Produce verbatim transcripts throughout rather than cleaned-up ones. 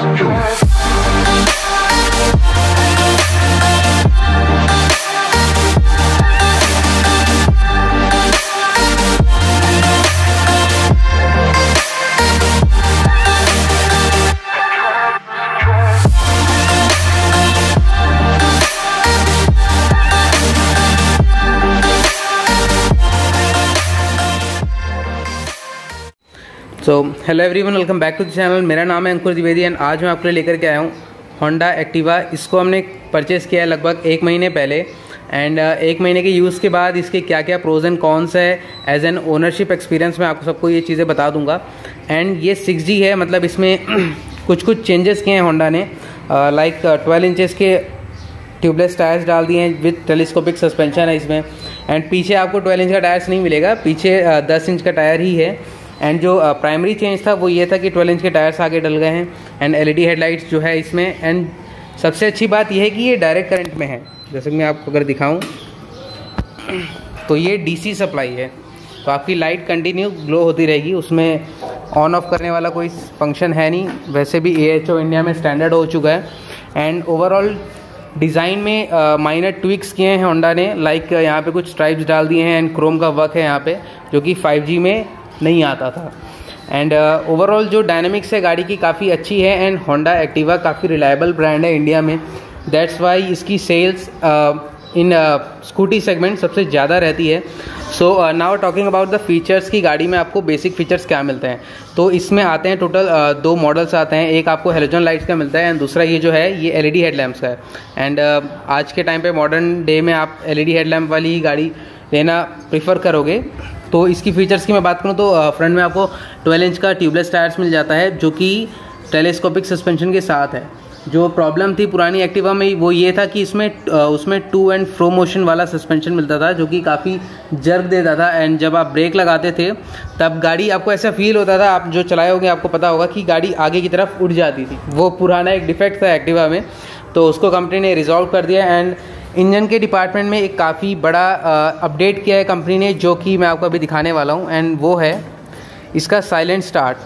So hello everyone, welcome back to the channel. मेरा नाम है अंकुर द्विवेदी एंड आज मैं आपके लिए लेकर के आया हूँ होंडा एक्टिवा। इसको हमने परचेज़ किया है लगभग एक महीने पहले एंड uh, एक महीने के यूज़ के बाद इसके क्या क्या प्रोज एंड कॉन्स है एज एन ओनरशिप एक्सपीरियंस मैं आपको सबको ये चीज़ें बता दूंगा। एंड ये सिक्स जी है, मतलब इसमें कुछ कुछ चेंजेस किए हैं होंडा ने। लाइक ट्वेल्व इंचेस के ट्यूबलेस टायर्स डाल दिए हैं विद टेलीस्कोपिक सस्पेंशन है इसमें। एंड पीछे आपको ट्वेल्व इंच का टायर्स नहीं मिलेगा, पीछे दस इंच का टायर ही है। एंड जो प्राइमरी uh, चेंज था वो ये था कि ट्वेल्व इंच के टायर्स आगे डल गए हैं एंड एलईडी हेडलाइट्स जो है इसमें। एंड सबसे अच्छी बात यह है कि ये डायरेक्ट करंट में है। जैसे कि मैं आपको अगर दिखाऊं तो ये डीसी सप्लाई है, तो आपकी लाइट कंटिन्यू ग्लो होती रहेगी, उसमें ऑन ऑफ करने वाला कोई फंक्शन है नहीं। वैसे भी एएचओ इंडिया में स्टैंडर्ड हो चुका है। एंड ओवरऑल डिज़ाइन में माइनर ट्विक्स किए हैं होंडा ने, लाइक like, यहाँ पे कुछ स्ट्राइप्स डाल दिए हैं एंड क्रोम का वर्क है यहाँ पे, जो कि फाइव जी में नहीं आता था। एंड ओवरऑल uh, जो डायनेमिक्स है गाड़ी की काफ़ी अच्छी है एंड होंडा एक्टिवा काफ़ी रिलायबल ब्रांड है इंडिया में। दैट्स वाई इसकी सेल्स इन स्कूटी सेगमेंट सबसे ज़्यादा रहती है। So now talking about the features की गाड़ी में आपको बेसिक फीचर्स क्या मिलते हैं, तो इसमें आते हैं टोटल uh, दो मॉडल्स आते हैं। एक आपको हेलोजन लाइट्स का मिलता है एंड दूसरा ये जो है ये एलईडी हेडलैम्प्स का है। एंड uh, आज के टाइम पे मॉडर्न डे में आप एलईडी हेडलैम्प वाली ही गाड़ी लेना प्रीफर करोगे। तो इसकी फीचर्स की मैं बात करूं तो फ्रंट में आपको ट्वेल्व इंच का ट्यूबलेस टायर्स मिल जाता है जो कि टेलीस्कोपिक सस्पेंशन के साथ है। जो प्रॉब्लम थी पुरानी एक्टिवा में वो ये था कि इसमें उसमें टू एंड फ्रो मोशन वाला सस्पेंशन मिलता था, जो कि काफ़ी जर्क देता था। एंड जब आप ब्रेक लगाते थे तब गाड़ी आपको ऐसा फील होता था, आप जो चलाए होंगे आपको पता होगा कि गाड़ी आगे की तरफ उड़ जाती थी। वो पुराना एक डिफेक्ट था एक्टिवा में, तो उसको कंपनी ने रिजॉल्व कर दिया। एंड इंजन के डिपार्टमेंट में एक काफ़ी बड़ा अपडेट किया है कंपनी ने, जो कि मैं आपको अभी दिखाने वाला हूँ। एंड वो है इसका साइलेंट स्टार्ट।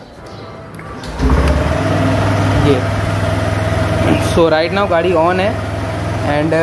ये सो राइट नाउ गाड़ी ऑन है एंड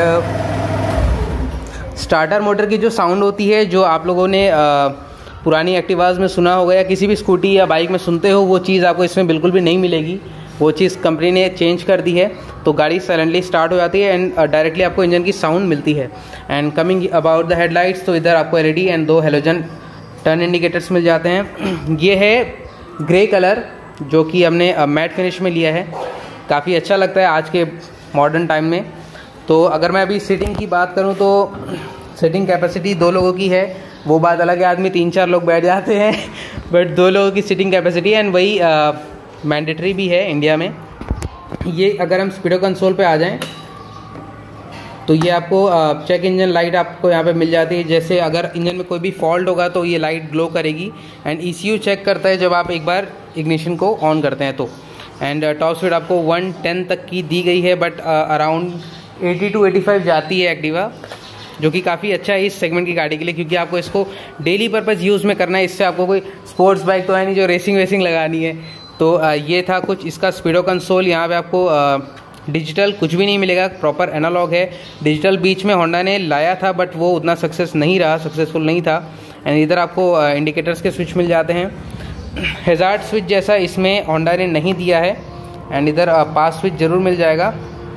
स्टार्टर मोटर की जो साउंड होती है, जो आप लोगों ने uh, पुरानी एक्टिवाज में सुना होगा या किसी भी स्कूटी या बाइक में सुनते हो, वो चीज़ आपको इसमें बिल्कुल भी नहीं मिलेगी। वो चीज़ कंपनी ने चेंज कर दी है, तो गाड़ी साइलेंटली स्टार्ट हो जाती है एंड डायरेक्टली आपको इंजन की साउंड मिलती है। And coming about the headlights, तो इधर आपको एलईडी एंड दो हेलोजन टर्न इंडिकेटर्स मिल जाते हैं। ये है ग्रे कलर जो कि हमने मैट फिनिश में लिया है, काफ़ी अच्छा लगता है आज के मॉडर्न टाइम में। तो अगर मैं अभी सीटिंग की बात करूँ तो सीटिंग कैपेसिटी दो लोगों की है, वो बात अलग है, आदमी तीन चार लोग बैठ जाते हैं बट दो लोगों की सीटिंग कैपेसिटी एंड वही मैंडेटरी भी है इंडिया में। ये अगर हम स्पीडो कंसोल पे आ जाएं तो ये आपको चेक इंजन लाइट आपको यहाँ पे मिल जाती है। जैसे अगर इंजन में कोई भी फॉल्ट होगा तो ये लाइट ग्लो करेगी। एंड ईसीयू चेक करता है जब आप एक बार इग्निशन को ऑन करते हैं तो। एंड टॉप स्पीड आपको वन टेन तक की दी गई है, but around eighty to eighty five जाती है एक्टिवा, जो कि काफ़ी अच्छा है इस सेगमेंट की गाड़ी के लिए, क्योंकि आपको इसको डेली पर्पज़ यूज़ में करना है। इससे आपको कोई स्पोर्ट्स बाइक तो है नहीं जो रेसिंग वेसिंग लगानी है। तो ये था कुछ इसका स्पीडो कंसोल। यहाँ पे आपको डिजिटल कुछ भी नहीं मिलेगा, प्रॉपर एनालॉग है। डिजिटल बीच में होंडा ने लाया था बट वो उतना सक्सेस नहीं रहा, सक्सेसफुल नहीं था। एंड इधर आपको इंडिकेटर्स के स्विच मिल जाते हैं। हैजार्ड स्विच जैसा इसमें होंडा ने नहीं दिया है। एंड इधर पास स्विच ज़रूर मिल जाएगा,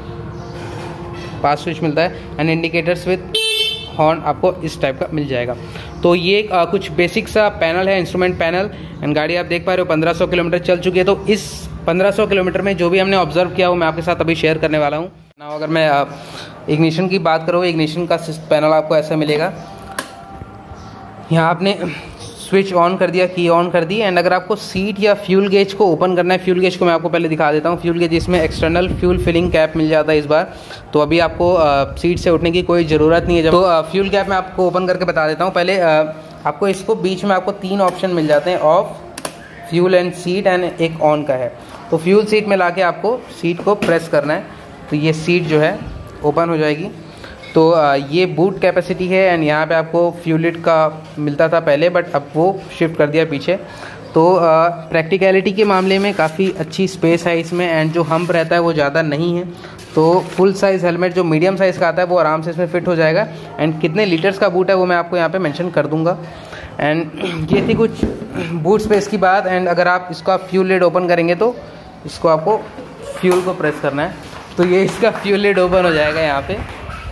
पास स्विच मिलता है। एंड इंडिकेटर्स विद हॉर्न आपको इस टाइप का मिल जाएगा। तो ये आ, कुछ बेसिक सा पैनल है, इंस्ट्रूमेंट पैनल। एंड गाड़ी आप देख पा रहे हो पंद्रह सौ किलोमीटर चल चुकी है। तो इस पंद्रह सौ किलोमीटर में जो भी हमने ऑब्जर्व किया वो मैं आपके साथ अभी शेयर करने वाला हूँ ना। अगर मैं इग्निशन की बात करूँ, इग्निशन का पैनल आपको ऐसा मिलेगा। यहाँ आपने स्विच ऑन कर दिया, की ऑन कर दी। एंड अगर आपको सीट या फ्यूल गेज को ओपन करना है, फ्यूल गेज को मैं आपको पहले दिखा देता हूँ। फ्यूल गेज इसमें एक्सटर्नल फ्यूल फिलिंग कैप मिल जाता है इस बार, तो अभी आपको आ, सीट से उठने की कोई ज़रूरत नहीं है। जब तो आ, फ्यूल कैप मैं आपको ओपन करके बता देता हूँ। पहले आ, आपको इसको बीच में आपको तीन ऑप्शन मिल जाते हैं, off, fuel and seat, and एक ऑन का है। तो फ्यूल सीट में लाके आपको सीट को प्रेस करना है, तो ये सीट जो है ओपन हो जाएगी। तो ये बूट कैपेसिटी है। एंड यहाँ पे आपको फ्यूलिट का मिलता था पहले, बट अब वो शिफ्ट कर दिया पीछे। तो प्रैक्टिकलिटी के मामले में काफ़ी अच्छी स्पेस है इसमें, एंड जो हम्प रहता है वो ज़्यादा नहीं है। तो फुल साइज़ हेलमेट जो मीडियम साइज़ का आता है वो आराम से इसमें फिट हो जाएगा। एंड कितने लीटर्स का बूट है वो मैं आपको यहाँ पे मेंशन कर दूँगा। एंड ये थी कुछ बूट स्पेस की बात। एंड अगर आप इसका फ्यूल लिड ओपन करेंगे तो इसको आपको फ्यूल को प्रेस करना है, तो ये इसका फ्यूल लिड ओपन हो जाएगा यहाँ पे।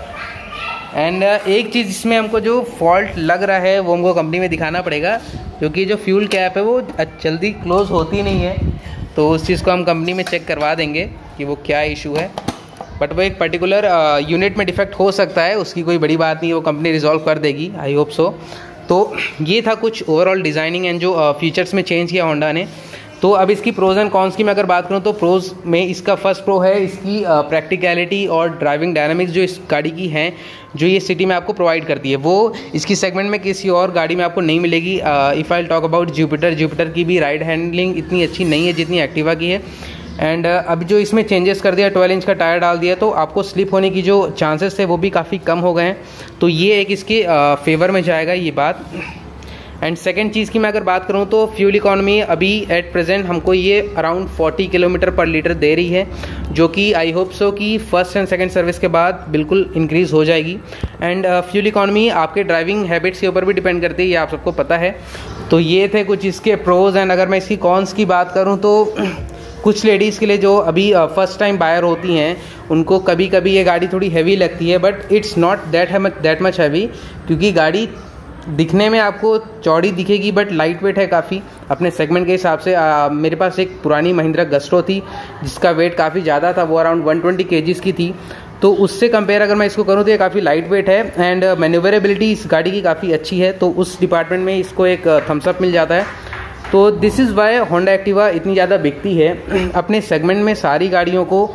एंड uh, एक चीज़ इसमें हमको जो फॉल्ट लग रहा है वो हमको कंपनी में दिखाना पड़ेगा, क्योंकि जो फ्यूल कैप है वो जल्दी क्लोज़ होती नहीं है। तो उस चीज़ को हम कंपनी में चेक करवा देंगे कि वो क्या इशू है। बट वो एक पर्टिकुलर यूनिट में डिफेक्ट हो सकता है, उसकी कोई बड़ी बात नहीं, वो कंपनी रिजॉल्व कर देगी, आई होप सो। तो ये था कुछ ओवरऑल डिज़ाइनिंग एंड जो फीचर्स में चेंज किया होंडा ने। तो अब इसकी प्रोज एंड कॉन्स की मैं अगर बात करूं तो प्रोज में इसका फर्स्ट प्रो है इसकी प्रैक्टिकलिटी और ड्राइविंग डायनामिक्स जो इस गाड़ी की हैं, जो ये सिटी में आपको प्रोवाइड करती है, वो इसकी सेगमेंट में किसी और गाड़ी में आपको नहीं मिलेगी। If I talk about Jupiter, Jupiter की भी राइड हैंडलिंग इतनी अच्छी नहीं है जितनी एक्टिवा की है। एंड uh, अब जो इसमें चेंजेस कर दिया, ट्वेल्व इंच का टायर डाल दिया, तो आपको स्लिप होने की जो चांसेस थे वो भी काफ़ी कम हो गए हैं। तो ये एक इसके फेवर में जाएगा ये बात। एंड सेकेंड चीज़ की मैं अगर बात करूं तो फ्यूल इकॉनमी अभी एट प्रेजेंट हमको ये around forty kilometre per litre दे रही है, जो कि आई होप सो कि फर्स्ट एंड सेकंड सर्विस के बाद बिल्कुल इंक्रीज़ हो जाएगी। एंड फ्यूल इकॉनमी आपके ड्राइविंग हैबिट्स के ऊपर भी डिपेंड करती है, ये आप सबको पता है। तो ये थे कुछ इसके प्रोज। एंड अगर मैं इसकी कॉन्स की बात करूँ तो कुछ लेडीज़ के लिए जो अभी फर्स्ट टाइम बायर होती हैं उनको कभी कभी ये गाड़ी थोड़ी हैवी लगती है, but it's not that that much heavy, क्योंकि गाड़ी दिखने में आपको चौड़ी दिखेगी बट लाइट वेट है काफ़ी अपने सेगमेंट के हिसाब से। आ, मेरे पास एक पुरानी महिंद्रा गस्टो थी जिसका वेट काफ़ी ज़्यादा था, वो अराउंड वन ट्वेंटी केजीज़ की थी। तो उससे कंपेयर अगर मैं इसको करूँ तो ये काफ़ी लाइट वेट है। एंड मैन्यूवरेबिलिटी इस गाड़ी की काफ़ी अच्छी है, तो उस डिपार्टमेंट में इसको एक थम्सअप मिल जाता है। तो this is why Honda Activa इतनी ज़्यादा बिकती है, अपने सेगमेंट में सारी गाड़ियों को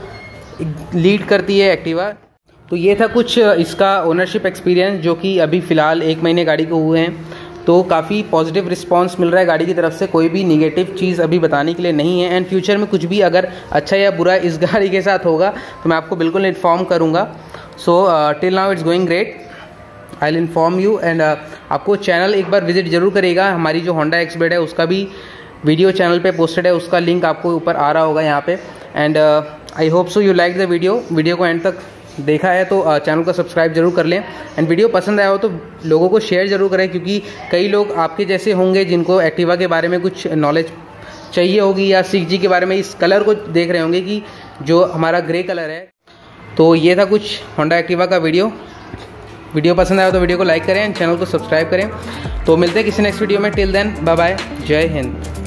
लीड करती है एक्टिवा। तो ये था कुछ इसका ओनरशिप एक्सपीरियंस, जो कि अभी फ़िलहाल एक महीने गाड़ी को हुए हैं। तो काफ़ी पॉजिटिव रिस्पांस मिल रहा है गाड़ी की तरफ से, कोई भी नेगेटिव चीज़ अभी बताने के लिए नहीं है। एंड फ्यूचर में कुछ भी अगर अच्छा या बुरा इस गाड़ी के साथ होगा तो मैं आपको बिल्कुल इन्फॉर्म करूँगा। So till now it's going great, I will inform you. And आपको चैनल एक बार विजिट जरूर करेगा, हमारी जो होंडा एक्सबेड है उसका भी वीडियो चैनल पे पोस्टेड है, उसका लिंक आपको ऊपर आ रहा होगा यहाँ पे। And I hope so you like the video video को एंड तक देखा है तो चैनल को सब्सक्राइब जरूर कर लें। एंड वीडियो पसंद आया हो तो लोगों को शेयर जरूर करें, क्योंकि कई लोग आपके जैसे होंगे जिनको एक्टिवा के बारे में कुछ नॉलेज चाहिए होगी, या सिक्स जी के बारे में इस कलर को देख रहे होंगे कि जो हमारा ग्रे कलर है। तो ये था कुछ होंडा एक्टिवा का वीडियो। वीडियो पसंद आया तो वीडियो को लाइक करें एंड चैनल को सब्सक्राइब करें। तो मिलते हैं किसी नेक्स्ट वीडियो में। टिल देन बाय बाय, जय हिंद।